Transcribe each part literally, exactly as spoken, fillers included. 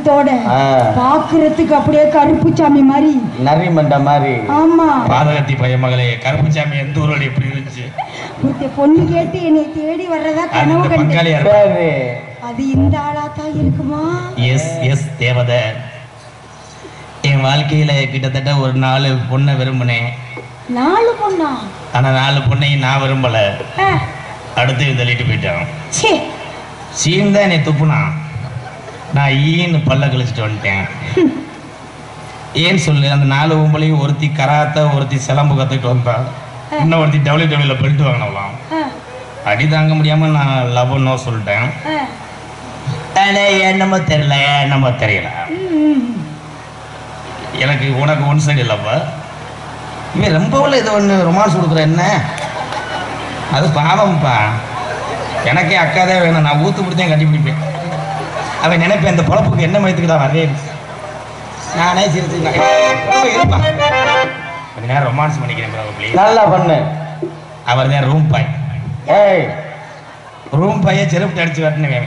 கழுத்தோட பாக்குறதுக்கு அப்படியே கருப்புச்சாமி மாதிரி நரி மண்ட மாதிரி. ஆமா பாதகத்தி பையன் மகளே, கருப்புச்சாமி எந்த ஊரோட எப்படி இருந்துச்சு? பொண்ணு கேட்டு என்னை தேடி வர்றதா கனவு கண்டு. அது இந்த ஆளாத்தான் இருக்குமா? எஸ் எஸ் தேவதை. என் வாழ்க்கையில கிட்டத்தட்ட ஒரு நாலு பொண்ணை விரும்பினேன். நாலு பொண்ணா? ஆனா நாலு பொண்ணையும் நான் விரும்பல. அடுத்து தள்ளிட்டு போயிட்டான். சீன் தான் என்னை துப்புனா. நான் ஈன்னு பல்ல கழிச்சிட்டு வந்துட்டேன். ஏன்னு சொல்லு, அந்த நாலு பொம்பளையும் ஒருத்தி கராத்த, ஒருத்தி சிலம்பு கத்துக்கிட்டு வந்தான். இன்னும் ஒருத்தி டபிள்யூ டபிள்யூல பெல்ட் வாங்கினலாம். அடி தாங்க முடியாம நான் லவ் நோ சொல்லிட்டேன். என்னமோ தெரியல, என்னமோ தெரியல. எனக்கு உனக்கு ஒன் சைடு இல்லப்பா. இவன் ரொம்ப இது ஒன்று ரொமான்ஸ் கொடுக்குற என்ன அது பாவம்ப்பா. எனக்கே அக்காதே வேணும், நான் ஊத்து பிடிச்சேன் கட்டி பிடிப்பேன். அவன் நினைப்பேன் இந்த பொழப்புக்கு என்ன மயத்துக்கிட்டா வரவே. நானே சிரிச்சு இருப்பா கொஞ்ச நேரம் ரொமான்ஸ் பண்ணிக்கிறேன். நல்லா பண்ணு. அவர் தான் ரூம் பாய். ஏய் ரூம் பாயை செருப்பு அடிச்சு வரட்டுன்னு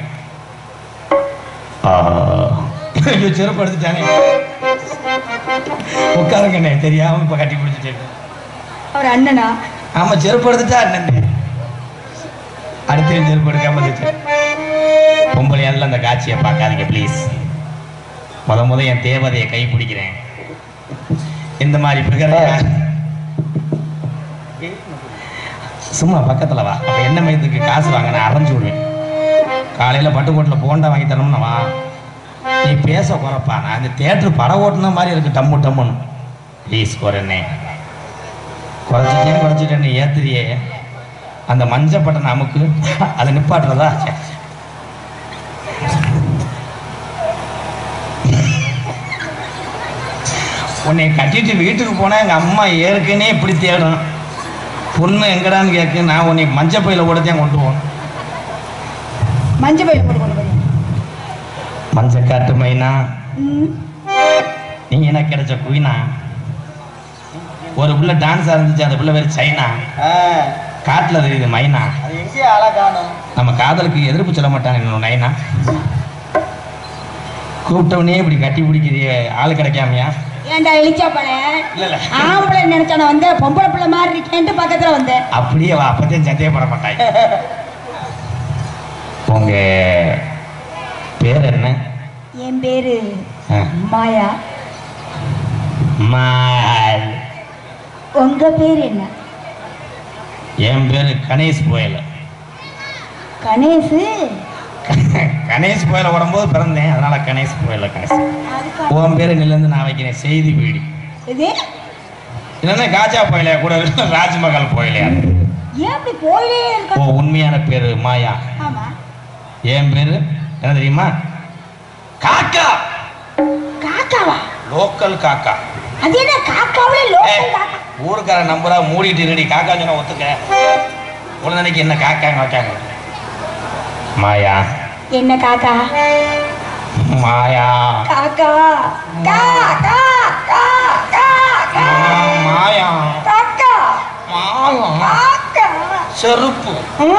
ஐயோ செருப்பு எடுத்துட்டானே. உட்காருங்கண்ணே தெரியாம இப்ப கட்டி பிடிச்சிட்டு. அவர் அண்ணனா? ஆமா செருப்பு எடுத்துட்டா அண்ணன். அடுத்த செருப்பு எடுக்காம இருந்துச்சு. பொம்பளையால அந்த காட்சியை பார்க்காதீங்க ப்ளீஸ். முத முத என் தேவதையை கை பிடிக்கிறேன். இந்த மாதிரி பிகர சும்மா பக்கத்துல வா. அப்ப என்ன மையத்துக்கு காசு வாங்க நான் அரைஞ்சு விடுவேன். காலையில பட்டுக்கோட்டில் போண்டா வாங்கி தரணும்னா வா. நீ பேச குறைப்பா. நான் இந்த தேட்டர் படம் ஓட்டுன மாதிரி இருக்கு டம்மு டம்முன்னு. ப்ளீஸ் குறைண்ணே. குறைச்சிட்டே குறைச்சிட்டேன் நீ ஏத்திரியே. அந்த மஞ்சப்பட்டை நமக்கு அதை நிப்பாட்டுறதா? உன்னை கட்டிட்டு வீட்டுக்கு போனா எங்க அம்மா ஏற்கனவே இப்படி தேடும். பொண்ணு எங்கடான்னு கேட்கு. நான் உன்னை மஞ்சள் பையில ஓடத்தான் கொண்டு போகணும். மஞ்சள் பையில போட்டு கொண்டு போய் மஞ்சள் காட்டு மைனா. நீங்க என்ன கிடைச்ச குயினா? ஒரு பிள்ளை டான்ஸ் ஆரம்பிச்சு அந்த பிள்ளை வேறு சைனா. காட்டுல தெரியுது மைனா. நம்ம காதலுக்கு எதிர்ப்பு சொல்ல மாட்டாங்க இன்னும் நைனா. கூப்பிட்டவனே இப்படி கட்டி பிடிக்கிறிய ஆள் கிடைக்காமையா? ஏன்டா இழிச்சா பழ ஆம்பளை நினைச்சா நான் வந்தேன். பொம்பளை பிள்ளை மாதிரி இருக்கேன்ட்டு பக்கத்துல வந்தேன். அப்படியே வா. அப்பத்தையும் சந்தேகப்பட மாட்டாங்க. உங்க பேர் என்ன? என் பேரு மாயா. மால். உங்க பேர் என்ன? என் பேரு கணேஷ் போயல. கணேஷ்? கணேஷ் போயில உடம்போது பிறந்தேன், அதனால கணேஷ் போயில. கணேஷ் உன் பேரு நிலந்து நான் வைக்கிறேன் செய்தி பீடி. இல்லைன்னா காஜா போயில கூட ராஜ்மஹால் போயிலையா? ஓ உண்மையான பேரு மாயா. என் பேரு என்ன தெரியுமா? காக்கா. காக்காவா? லோக்கல் காக்கா. அது என்ன காக்காவே லோக்கல் காக்கா? ஊருக்கார நம்பரா மூடிட்டு இருடி. காக்கா சொன்னா ஒத்துக்க. உடனே என்ன காக்காங்க வைக்காங்க. மாயா. என்ன காக்கா? மாயா. காக்கா. கா கா கா கா மாயா. காக்கா. மாயா. காக்கா. செருப்பு.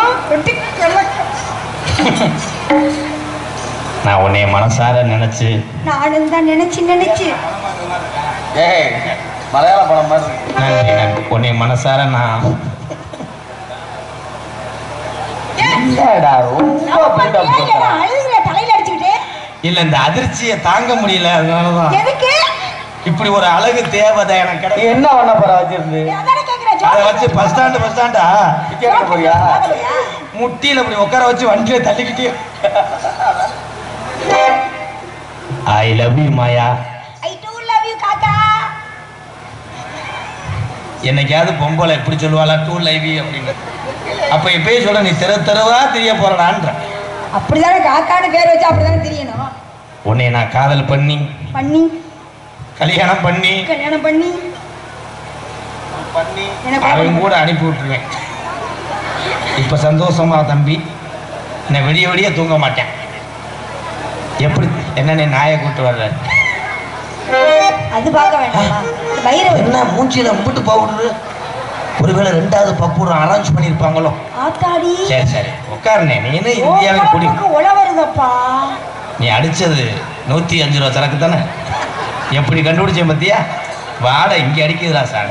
நான் உன்னை மனசார நினைச்சு நானும் தான் நினைச்சு நினைச்சு ஏய் மலையாள படம் மாதிரி. நன்றி நன்றி. உன்னை மனசார நான் இல்ல இந்த அதிர்ச்சியை தாங்க முடியல. அதனாலதான் இப்படி ஒரு அழகு தேவதை எனக்கு. என்ன பண்ண போற வச்சிருந்து அதை வச்சு பஸ் ஸ்டாண்டு பஸ் ஸ்டாண்டா போறியா? முட்டியில இப்படி உட்கார வச்சு வண்டியில தள்ளிக்கிட்டே. I love you Maya. I do love you காக்கா. என்னைக்காவது பொம்பளை எப்படி சொல்லுவாளா டூ லவ் யூ அப்படின்னு? அப்ப இப்பயே சொல்ற நீ தெரு தெருவா தெரிய போறடான்ற. அப்படிதானே காக்கான்னு பேர் வச்சு அப்படிதானே தெரியணும். உன்னை நான் காதல் பண்ணி பண்ணி கல்யாணம் பண்ணி கல்யாணம் பண்ணி பண்ணி அவன் கூட அனுப்பி விட்டுருவேன். இப்ப சந்தோஷமா தம்பி. நான் விடிய விடிய தூங்க மாட்டேன். எப்படி என்ன நாயை கூட்டு வர்ற? அது பார்க்க வேண்டாமா? என்ன மூஞ்சில முட்டு பவுடரு? ஒருவேளை ரெண்டாவது பப்புரம் அரேஞ்ச் பண்ணிருப்பாங்களோ? ஆத்தாடி. சரி சரி உட்காருனே. நீ என்ன இந்தியாவின் குடி ஒள வருதப்பா. நீ அடிச்சது நூத்தி அஞ்சு ரூபா சரக்கு தானே? எப்படி கண்டுபிடிச்சேன் பத்தியா? வாடை இங்க அடிக்குதுடா சாமி.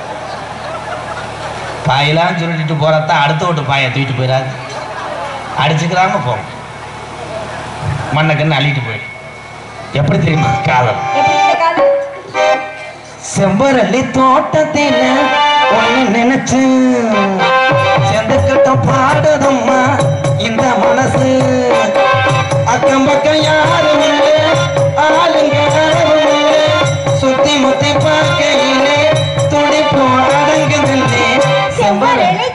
பாயெல்லாம் சுருட்டிட்டு போறதான் அடுத்த விட்டு பாயை தூக்கிட்டு போயிடாது. அடிச்சுக்கிறாம போகும், மண்ணை கண்ணு அள்ளிட்டு போயிடும். எப்படி தெரியுமா காதல்? செம்பரளி தோட்டத்தில ஒண்ணு நினைச்சு செந்துக்கிட்ட பாடுதம்மா இந்த மனசு. அக்கம் பக்கம் யாரும் இல்லை, ஆளுங்க சுத்தி முத்தி பார்க்கையிலே துடிப்பு அடங்குதில்லை. செம்பரளி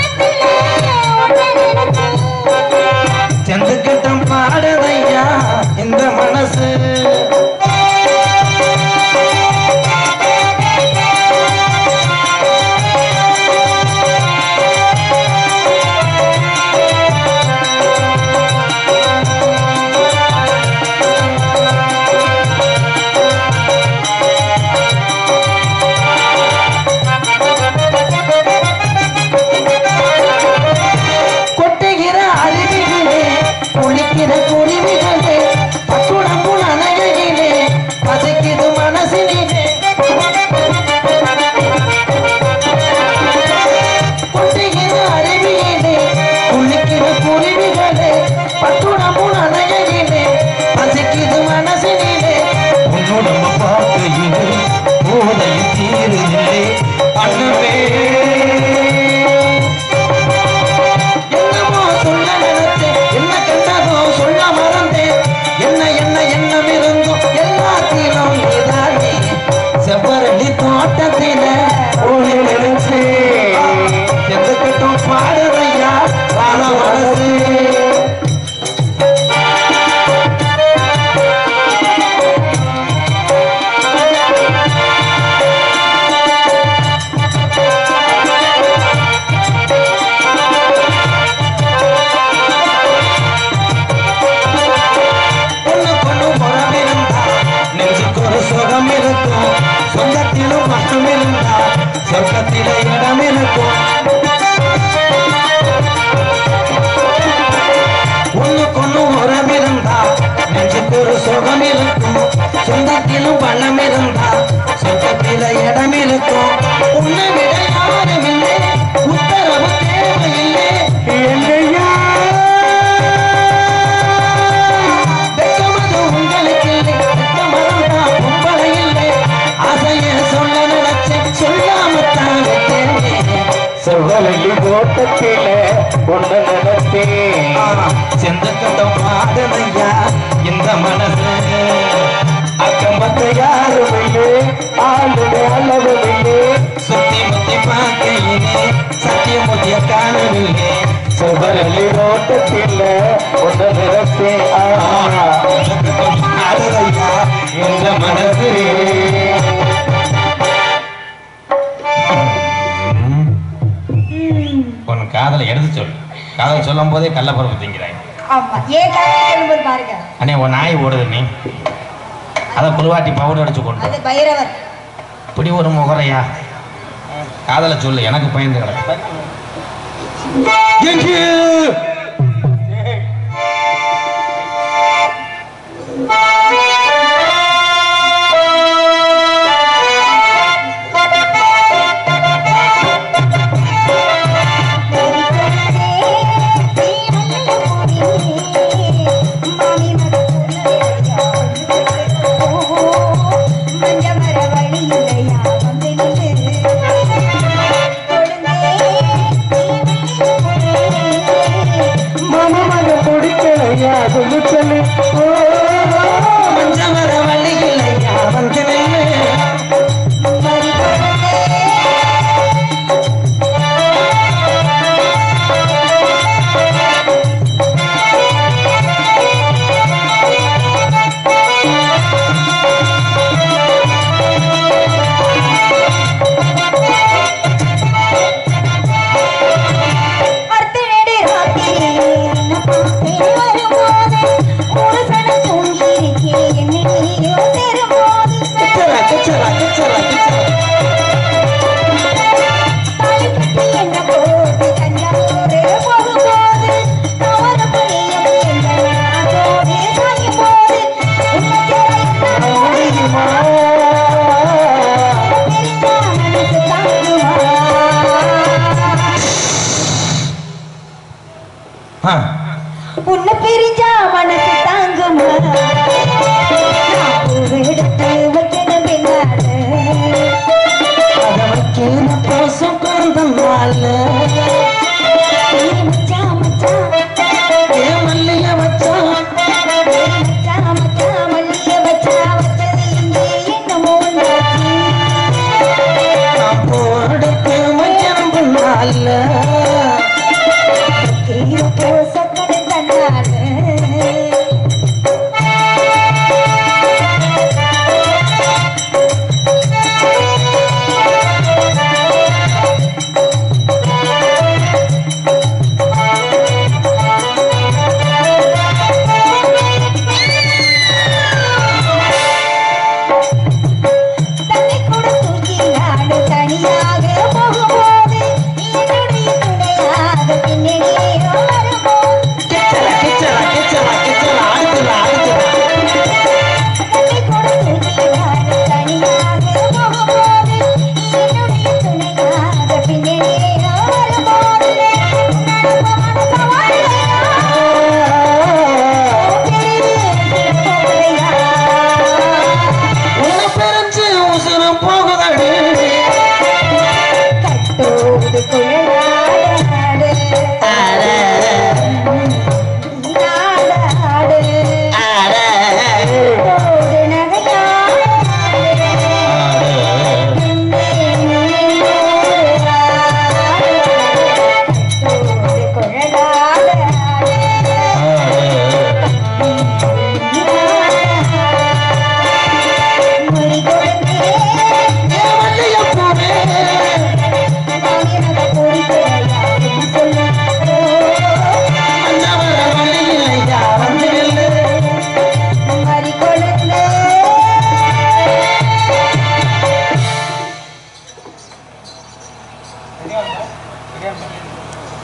செந்துக்கிட்டம் பாடுதையா இந்த மனசு. செந்தக்கட்டம் பாடுதையா இந்த மனசு. அக்கம் பக்கம் யாரும் இல்லை, ஆளுடைய அளவு இல்லை. சுத்தி முத்தி பார்க்கையிலே சத்தியமுத்திய காணவில்லை. செவ்வரளி ரோட்டத்தில் ஒன்று நிறத்தே பாடுதையா இந்த மனசு. உன் காதலை எடுத்து சொல்லு. காதல் சொல்லும் போதே கள்ளப்பருப்பு திங்கிறாய். அண்ணே உன் நாய் ஓடுது, நீ அதை புழுவாட்டி பவுடர் அடிச்சு கொண்டு இப்படி ஒரு முகரையா? காதலை சொல்லு, எனக்கு பயந்து கிடக்கு. சொல்லு சொல்லு ஆ